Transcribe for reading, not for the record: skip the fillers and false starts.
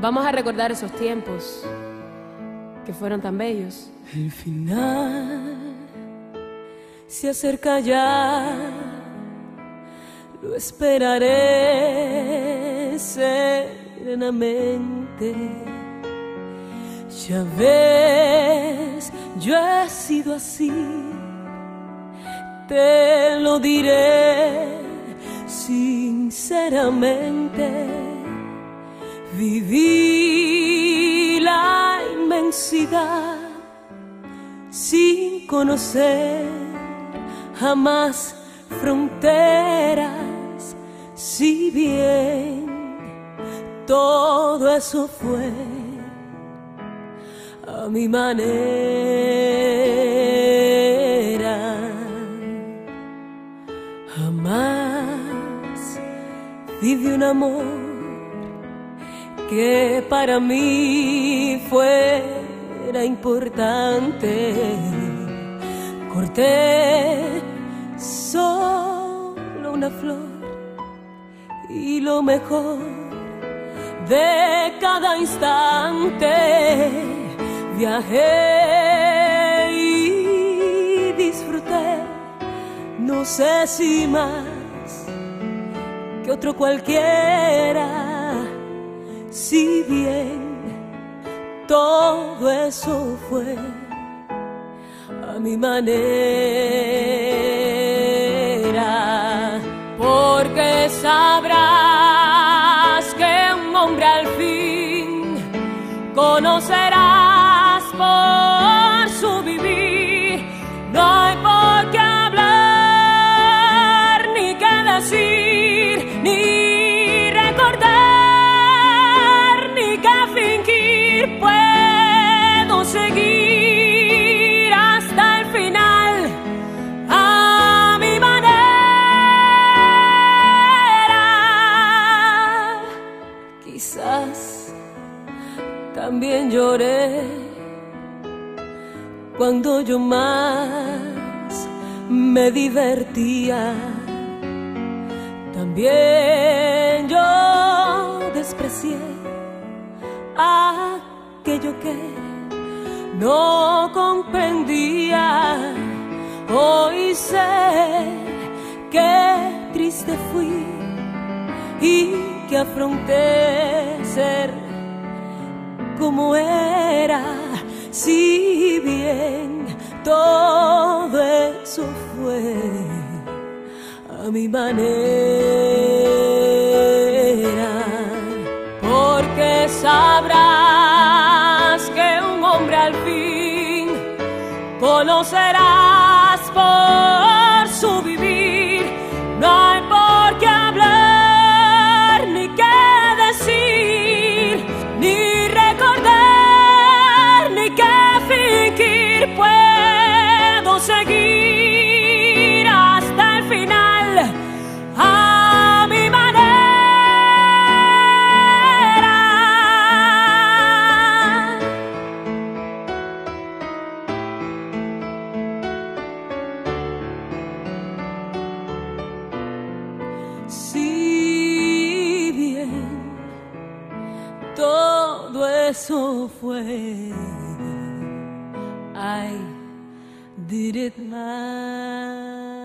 Vamos a recordar esos tiempos que fueron tan bellos. El final se acerca ya, lo esperaré serenamente. Ya ves, yo he sido así, te lo diré sinceramente. Viví la inmensidad sin conocer jamás fronteras, si bien todo eso fue a mi manera. Jamás viví un amor que para mí fuera importante. Corté solo una flor y lo mejor de cada instante. Viajé y disfruté, no sé si más que otro cualquiera, si bien todo eso fue a mi manera. Porque sabrás que un hombre al fin conocerás por su vivir. No hay por qué hablar, ni qué decir, ni recordar, ni qué fingir. Puedo seguir hasta el final a mi manera. Quizás también lloré cuando yo más me divertía. También yo desprecié aquello que no comprendía. Hoy sé que triste fui y que afronté ser como era, si bien todo eso fue a mi manera. Porque sabrás que un hombre al fin conocerás por su vivir. No hay por qué hablar, ni qué decir, ni recordar, ni qué fingir. Puedo seguir hasta el final a mi manera. Si bien todo eso fue, I did it my